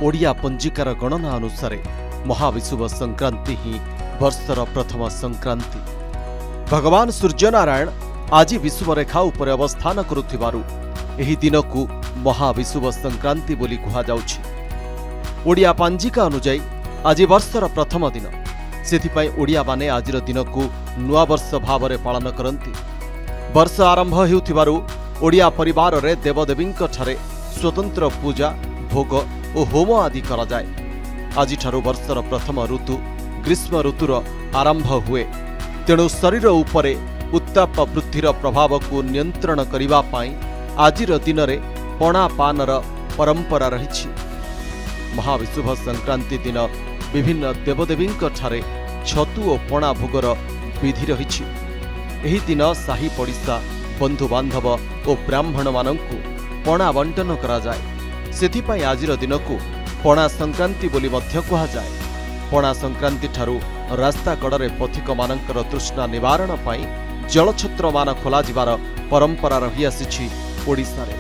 ओडिया पंजिकार गणना अनुसार महाविषुव संक्रांति ही वर्षर प्रथम संक्रांति। भगवान सूर्यनारायण आज विषुव रेखा उपर अवस्थान करुथिबारु एही दिन को महाविषुव संक्रांति बोली कुहाଯାଉଛି। ओडिया पंजिका अनुଯାयी आज वर्षर प्रथम दिन, सेथिपाई ओडिया माने आजिर दिन को नुआ वर्ष भाव में पालन करती। वर्ष आरंभ हेउथिबारु ओडिया परिवार रे देवदेवींक ठारे स्वतंत्र पूजा, भोग और होम आदि करा जाए। आजिठारु वर्षर प्रथम ऋतु ग्रीष्म ऋतुर आरंभ हुए, तेणु शरीर उपरे उत्ताप वृद्धिर प्रभाव को नियंत्रण करिबा पाई आजिर दिन रे पणा पानर परंपरा रही। महाविषुव संक्रांति दिन विभिन्न देवदेवींक ठारे छतु और पणा भोगर विधि रही। एही दिन साही पड़िशा, बंधु बांधव और ब्राह्मण मानंकु पणा बंटन करा जाए। सेथिपाई आजिर दिन को पणा संक्रांति बोली मध्य कहा जाए। पणा संक्रांति ठारू रास्ता कड़े पथिक मानकर तृष्णा निवारण पाई जलछत्र मान खोला जिबार परंपरा रही आसीछि ओडिशा रे।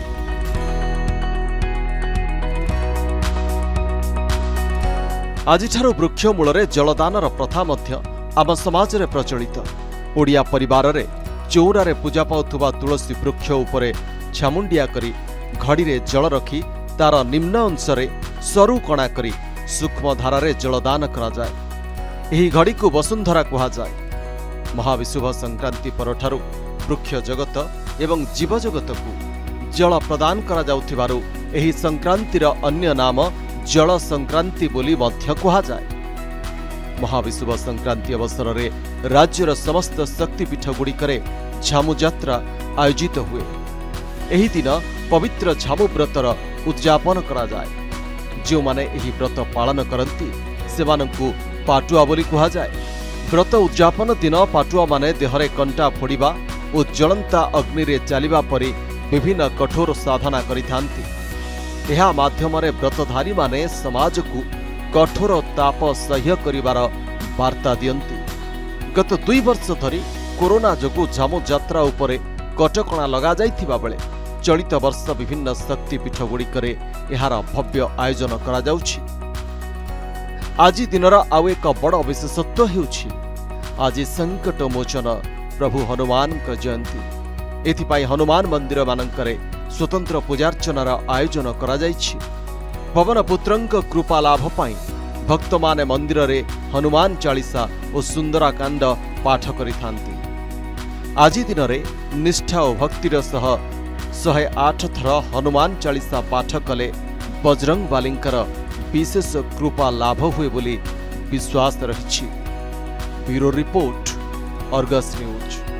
आजिठारु वृक्ष मूलरे जलदानर प्रथा मध्य आम समाज रे प्रचलित। ओडिया परिवार रे चौरा रे पूजा पाउथुबा तुलसी वृक्ष उपरे छामुंडिया करी घड़ी रे जल रखी तार निम्न अंश रे सरु कणा करी सूक्ष्म धारा जलदान करा जाए। एही घड़ी को वसुंधरा कहा जाए। महाविषुव संक्रांति परठारु वृक्ष जगत एवं जीव जगत को जल प्रदान करा जाउथिबारु एही संक्रांतिर अन्य नाम जल संक्रांति बोली मध्य कहा जाए। महाविषुव संक्रांति अवसर रे राज्यर समस्त शक्तिपीठ गुड़िकरे झामु यात्रा आयोजित हुए। एही दिन पवित्र झामु व्रतर उद्यापन करा जाए। जो माने एही व्रत पालन करती सेमानंकु पाटुआ बोली कहा जाए। व्रत उद्यापन दिन पाटुआ माने देहरे कंटा फोड़िबा और जलंता अग्नि रे चालिबा परि विभिन्न कठोर साधना करिथांती। एहा माध्यमरे व्रतधारी माने समाज को कठोर ताप सह्य करिबार वार्ता दियंती। गत 2 वर्ष धरी कोरोना जोगु झामु यात्रा उपरे कटकणा लगा जाइथिबा बेले चलित वर्ष विभिन्न शक्तिपीठ गुड़िकरे एहार भव्य आयोजन करा जाउछि। आज दिनर आउ एक बड़ विशेषत्व हेउछि आज संकट मोचन प्रभु हनुमान जयंती। एथिपाई हनुमान मंदिर मानंकरे स्वतंत्र पूजार्चनार आयोजन करा जाइछि। पवन पुत्रंक कृपा लाभ पाई भक्त माने मंदिर रे हनुमान चालीसा और सुंदराकांड पाठ करिथांती। आज दिन रे निष्ठा और भक्तिर सह 108 थर हनुमान चालीसा पाठ कले बजरंग बालींकर विशेष कृपा लाभ हुए बोली विश्वास रही। Bureau report, Argus news.